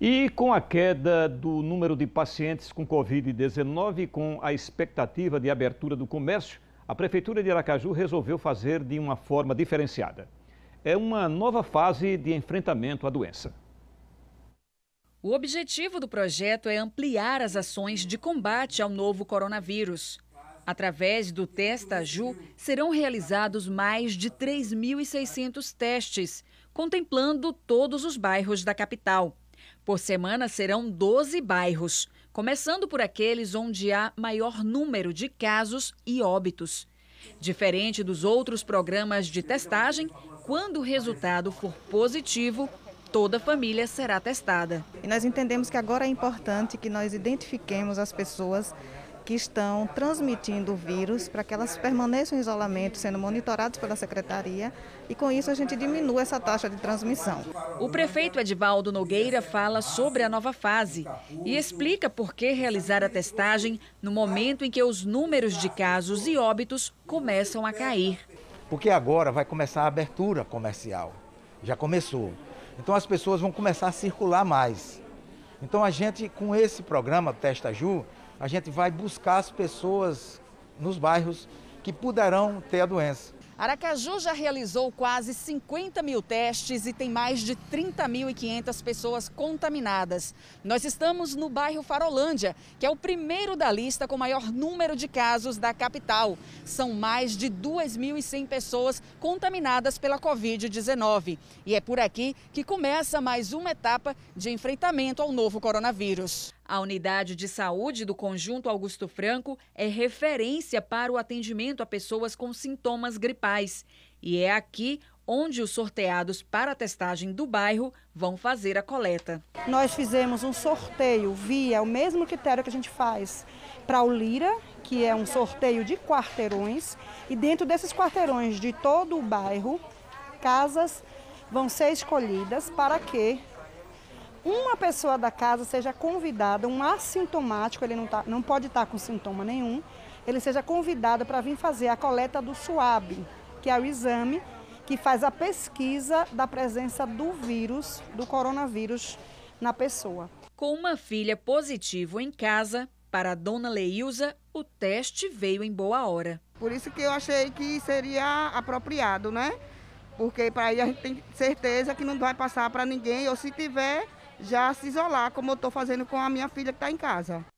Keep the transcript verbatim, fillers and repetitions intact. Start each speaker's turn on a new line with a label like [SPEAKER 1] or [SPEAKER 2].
[SPEAKER 1] E com a queda do número de pacientes com Covid dezenove, com a expectativa de abertura do comércio, a Prefeitura de Aracaju resolveu fazer de uma forma diferenciada. É uma nova fase de enfrentamento à doença.
[SPEAKER 2] O objetivo do projeto é ampliar as ações de combate ao novo coronavírus. Através do Testaju, serão realizados mais de três mil e seiscentos testes, contemplando todos os bairros da capital. Por semana serão doze bairros, começando por aqueles onde há maior número de casos e óbitos. Diferente dos outros programas de testagem, quando o resultado for positivo, toda a família será testada.
[SPEAKER 3] E nós entendemos que agora é importante que nós identifiquemos as pessoas que estão transmitindo o vírus para que elas permaneçam em isolamento, sendo monitoradas pela Secretaria, e com isso a gente diminua essa taxa de transmissão.
[SPEAKER 2] O prefeito Edivaldo Nogueira fala sobre a nova fase e explica por que realizar a testagem no momento em que os números de casos e óbitos começam a cair.
[SPEAKER 4] Porque agora vai começar a abertura comercial, já começou. Então as pessoas vão começar a circular mais. Então a gente, com esse programa Testaju, a gente vai buscar as pessoas nos bairros que poderão ter a doença.
[SPEAKER 2] Aracaju já realizou quase cinquenta mil testes e tem mais de trinta mil e quinhentas pessoas contaminadas. Nós estamos no bairro Farolândia, que é o primeiro da lista com maior número de casos da capital. São mais de duas mil e cem pessoas contaminadas pela Covid dezenove. E é por aqui que começa mais uma etapa de enfrentamento ao novo coronavírus. A unidade de saúde do Conjunto Augusto Franco é referência para o atendimento a pessoas com sintomas gripais. E é aqui onde os sorteados para a testagem do bairro vão fazer a coleta.
[SPEAKER 3] Nós fizemos um sorteio via o mesmo critério que a gente faz para o Lira, que é um sorteio de quarteirões. E dentro desses quarteirões de todo o bairro, casas vão ser escolhidas para que uma pessoa da casa seja convidada, um assintomático, ele não, tá, não pode estar com sintoma nenhum, ele seja convidado para vir fazer a coleta do SWAB, que é o exame que faz a pesquisa da presença do vírus, do coronavírus, na pessoa.
[SPEAKER 2] Com uma filha positivo em casa, para a dona Leilza, o teste veio em boa hora.
[SPEAKER 5] Por isso que eu achei que seria apropriado, né? Porque para aí a gente tem certeza que não vai passar para ninguém, ou se tiver, já se isolar, como eu estou fazendo com a minha filha que está em casa.